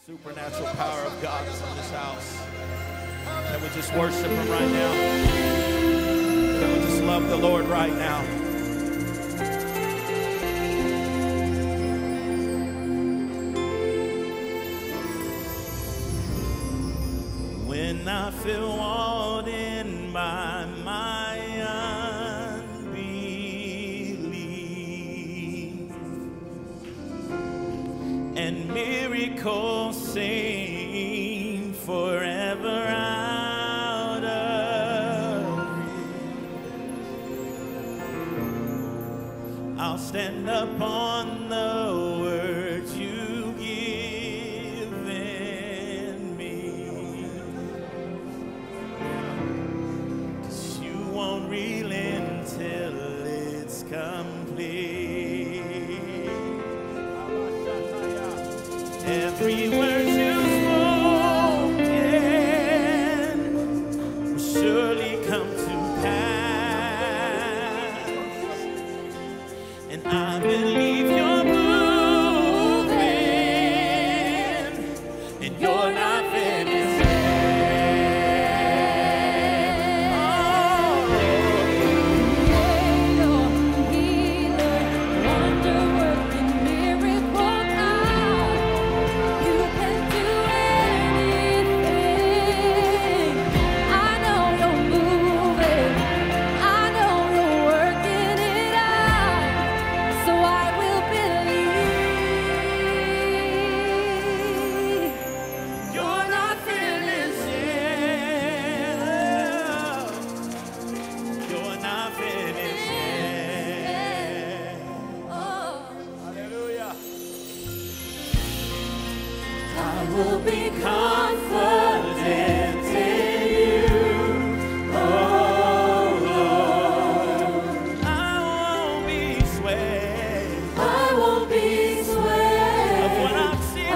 Supernatural power of God is in this house. Can we just worship Him right now? Can we just love the Lord right now? When I feel walled in by my unbelief and miracles seem forever out of reach, I'll stand up on the words you given me, 'cause you won't relent till it's complete. Every word you've spoken will surely come to pass, and I believe you're moving, and you're not finished will be confident in you, oh Lord. I won't be swayed. I won't be swayed of what I see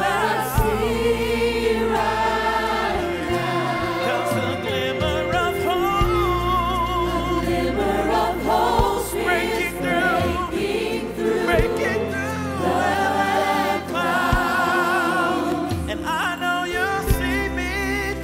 right now. 'Cause the glimmer of hope's breaking through. And I know you'll see me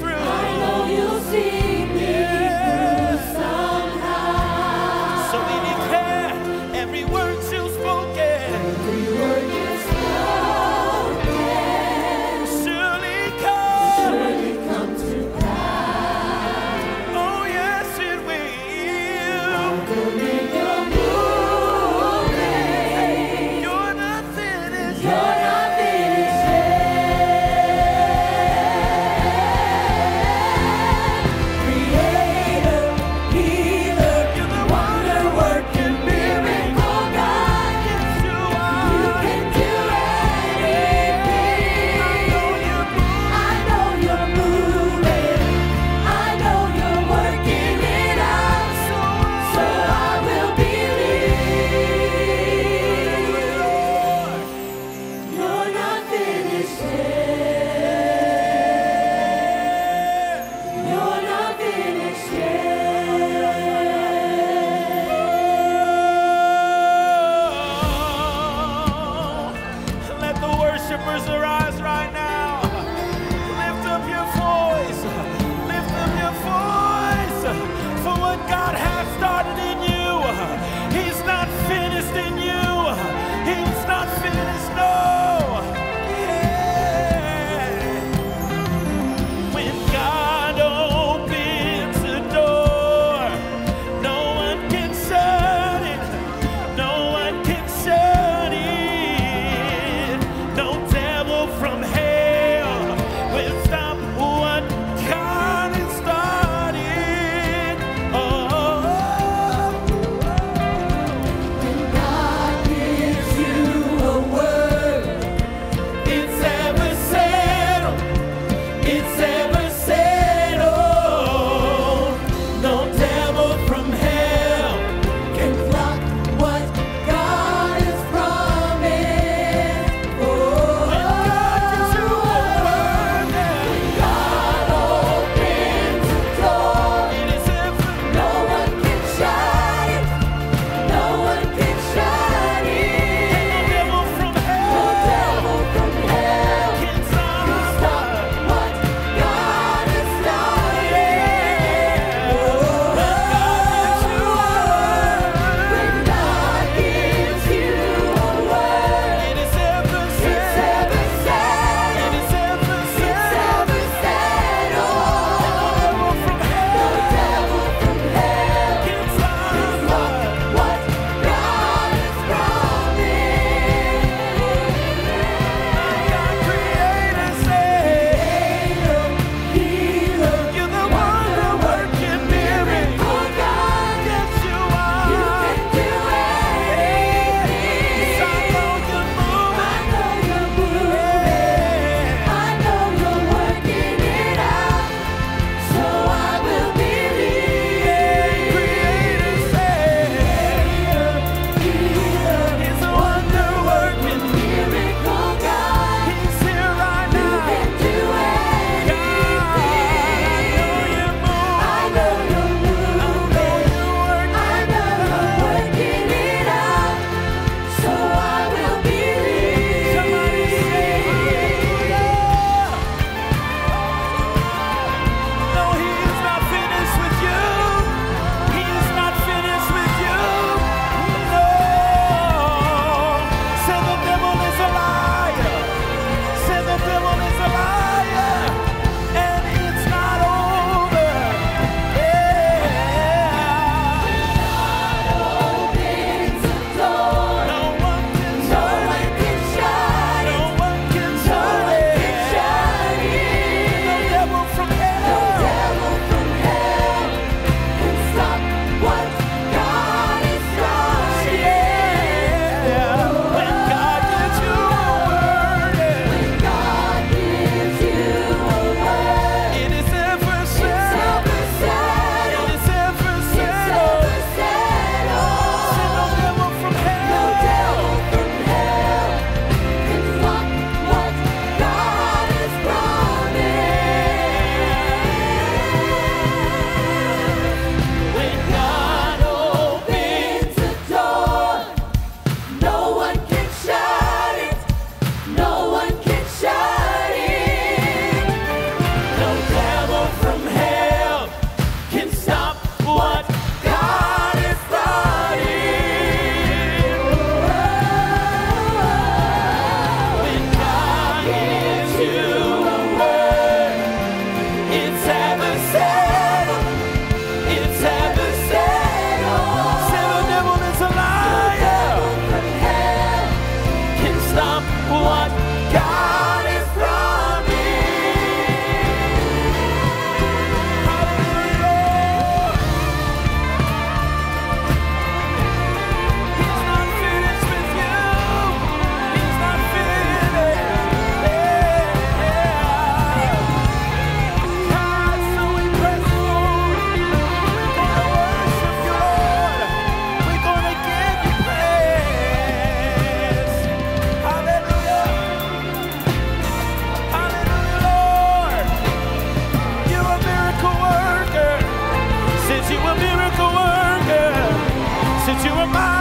You a miracle worker, since you were mine.